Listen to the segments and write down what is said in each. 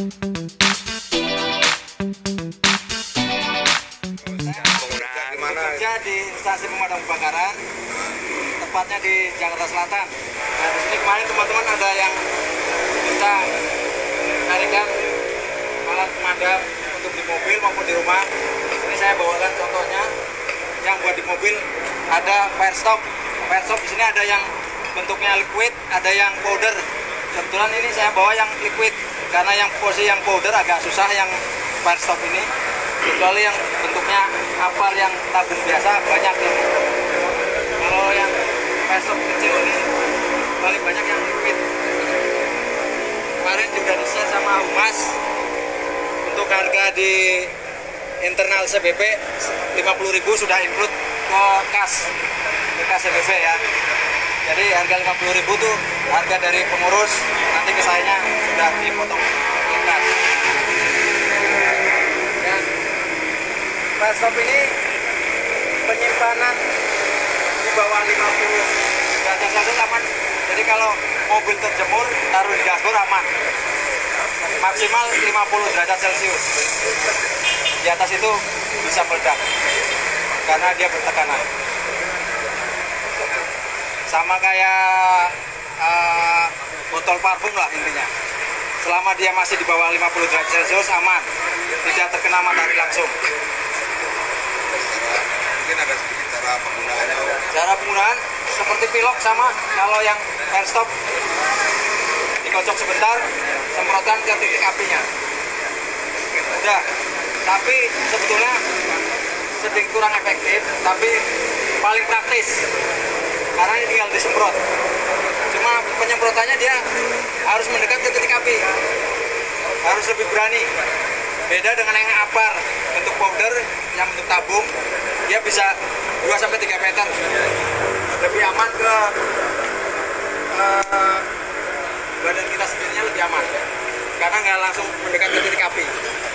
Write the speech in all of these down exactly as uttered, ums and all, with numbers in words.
Bekerja di stasiun pemadam kebakaran, tepatnya di Jakarta Selatan. Nah, di sini kemarin teman-teman ada yang minta carikan alat pemadam untuk di mobil maupun di rumah. Ini saya bawakan contohnya. Yang buat di mobil ada fire stop. Fire stop di sini ada yang bentuknya liquid, ada yang powder. Kebetulan ini saya bawa yang liquid karena yang posisi yang powder agak susah yang fire stop ini. Kecuali yang bentuknya apar yang tabung biasa banyak yang kalau yang fire stop kecil ini paling banyak yang liquid. Kemarin juga di-share sama Humas untuk harga di internal C B P lima puluh ribu sudah include ke kas ke kas C B P ya. Jadi harga lima puluh ribu tuh harga dari pengurus, nanti ke sayanya sudah dipotong ke kas. Dan fire stop ini penyimpanan di bawah lima puluh derajat Celcius aman. Jadi kalau mobil terjemur taruh di dashboard aman. Maksimal lima puluh derajat Celcius. Di atas itu bisa meledak karena dia bertekanan. Sama kayak uh, botol parfum lah intinya. Selama dia masih di bawah lima puluh derajat Celcius aman, tidak terkena matahari langsung. Mungkin ada sedikit cara penggunaannya. Cara penggunaan seperti pilok sama kalau yang air stop dikocok sebentar, semprotkan ke titik apinya. Udah, tapi sebetulnya sedikit kurang efektif, tapi paling praktis karena ini tinggal disemprot. Cuma penyemprotannya dia harus mendekat ke titik api, harus lebih berani. Beda dengan yang apar bentuk powder, yang bentuk tabung, dia bisa dua sampai tiga meter. Lebih aman ke uh, badan kita sendirinya, lebih aman karena nggak langsung mendekat ke titik api.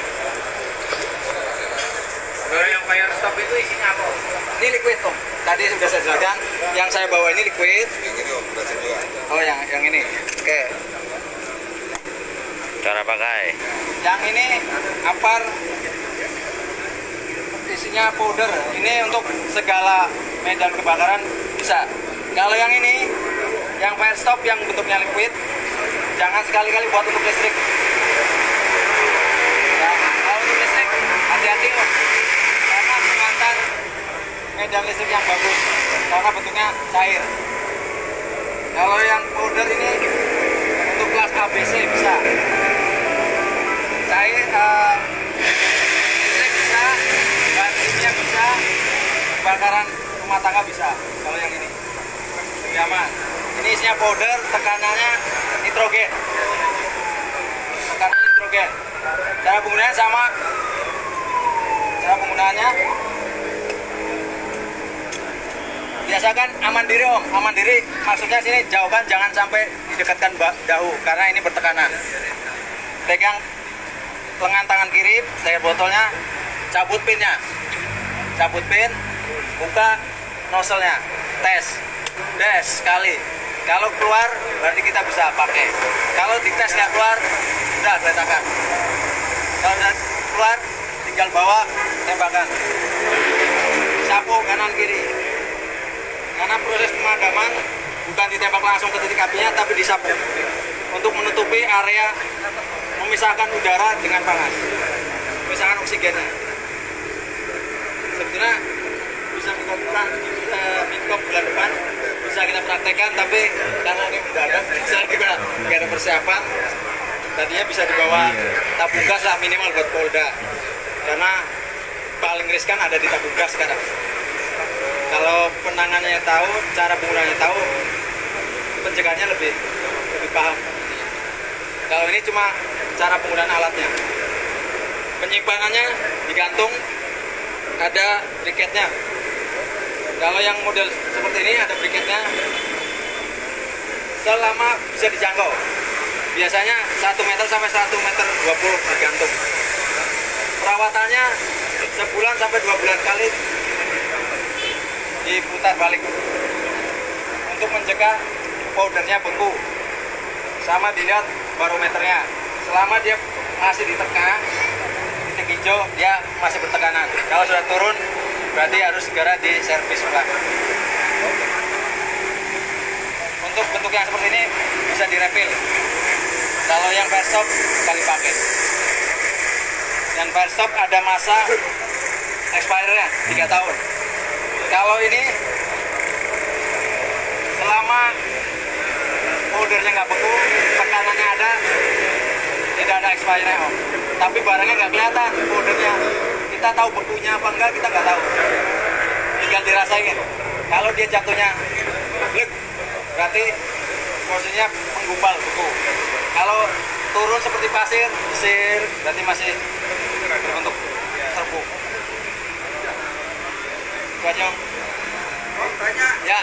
Kalau yang fire stop itu isinya apa? Ini liquid Om. Tadi sudah saya jelaskan. Yang saya bawa ini liquid. Yang ini Om, udah juga. Oh yang yang ini. Oke. Cara pakai? Yang ini apar. Isinya powder. Ini untuk segala medan kebakaran bisa. Kalau yang ini, yang fire stop yang bentuknya liquid, jangan sekali-kali buat untuk listrik. Ya, kalau untuk listrik hati-hati Om. Karena mengantar medan listrik yang bagus karena bentuknya cair. Kalau yang powder ini untuk kelas A B C bisa cair, uh, listrik bisa, bahan kimia bisa, kebakaran rumah tangga bisa. Kalau yang ini lebih aman. Ini isinya powder, tekanannya nitrogen, tekanan nitrogen. Cara penggunaannya sama. Cara penggunaannya biasakan aman diri Om. Aman diri maksudnya sini jauhkan, jangan sampai didekatkan dahu karena ini bertekanan. Pegang lengan tangan kiri, air botolnya, cabut pinnya, cabut pin, buka nozzle-nya, tes, tes sekali. Kalau keluar berarti kita bisa pakai. Kalau dites nggak keluar, udah letakkan. Kalau udah keluar, tinggal bawa, tembakan. Sapu kanan kiri. Karena proses pemadaman bukan ditembak langsung ke titik apinya, tapi disapu untuk menutupi area, memisahkan udara dengan panas, memisahkan oksigennya. Sebetulnya bisa kita lakukan kita Minkop bulan depan, bisa kita praktekkan, tapi karena ini mendadak, saya juga nggak ada persiapan. Tadinya bisa dibawa tabung gas lah minimal buat Polda, karena paling riskan ada di tabung gas sekarang. Kalau penanganannya tahu, cara penggunaannya tahu, pencegahannya lebih lebih paham. Kalau ini cuma cara penggunaan alatnya. Penyimpanannya digantung, ada briketnya. Kalau yang model seperti ini ada briketnya, selama bisa dijangkau. Biasanya satu meter sampai satu meter dua puluh tergantung. Perawatannya sebulan sampai dua bulan kali diputar balik untuk mencegah powdernya beku, sama dilihat barometernya selama dia masih di tengah titik hijau dia masih bertekanan. Kalau sudah turun berarti harus segera diservis ulang. Untuk bentuk yang seperti ini bisa direpil. Kalau yang Firestop sekali pakai. Dan Firestop ada masa expirednya tiga tahun. Kalau ini selama foldernya nggak beku, tekanannya ada, tidak ada expirednya om. Tapi barangnya nggak kelihatan foldernya. Kita tahu bekunya apa enggak, kita nggak tahu. Tinggal dirasain. Kalau dia jatuhnya blek, berarti posisinya menggumpal beku. Kalau turun seperti pasir, besir, berarti masih berbentuk serbuk. Itu aja om. Oh, tanya. Ya.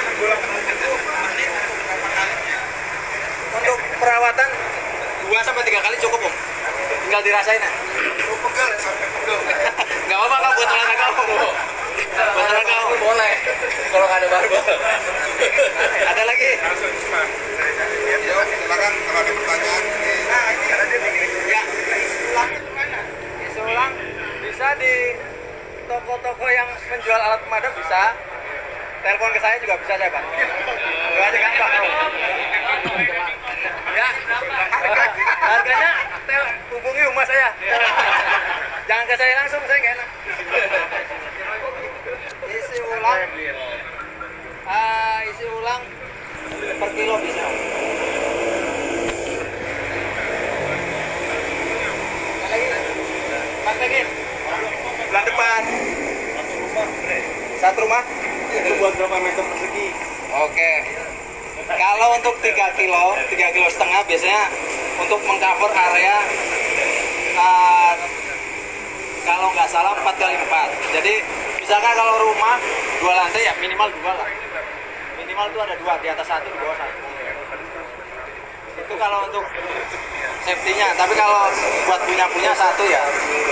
Untuk perawatan dua sampai tiga kali cukup om. Tinggal dirasain ya. Oh, pegal ya, sampai pegal. Nggak apa-apa kalau buat olahraga om. Buat olahraga om. Boleh. Kalau nggak ada barbel. Ada lagi. Ya, Om, silakan kalau ada pertanyaan. Ya. Ulang itu mana? Isi ulang bisa di toko-toko yang menjual alat pemadam bisa. Telepon ke saya juga bisa saya pak. Itu aja gampang om. Ya. Harganya tel hubungi rumah saya. Jangan ke saya langsung, saya nggak enak. Isi ulang. Ah, isi ulang per kilo bisa. Lagi, praktekin. Bulan depan. Satu rumah. Itu buat berapa meter persegi? Oke. Kalau untuk tiga kilo, tiga kilo setengah biasanya untuk mengcover area uh, kalau nggak salah empat kali empat. Jadi misalkan kalau rumah dua lantai ya minimal dua lah. Minimal itu ada dua, di atas satu, di bawah satu. Itu kalau untuk safety-nya. Tapi kalau buat punya-punya satu ya.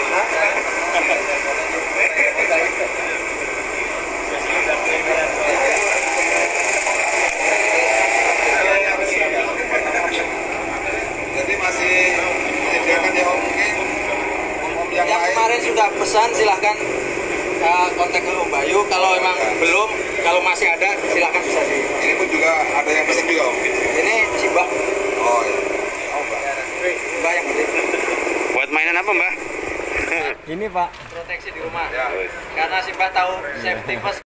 Jadi masih menyediakan ya Om, mungkin om-om yang, Yang lain. kemarin sudah pesan silahkan uh, kontak ke Om Bayu. Kalau emang belum, kalau masih ada silahkan bisa di. Ini pun juga ada yang pesan juga Om. Ini si Mbak. Oh iya. Mbak yang penting. Buat mainan apa mbak? Ini Pak. Proteksi di rumah. Karena si Mbak tahu safety first.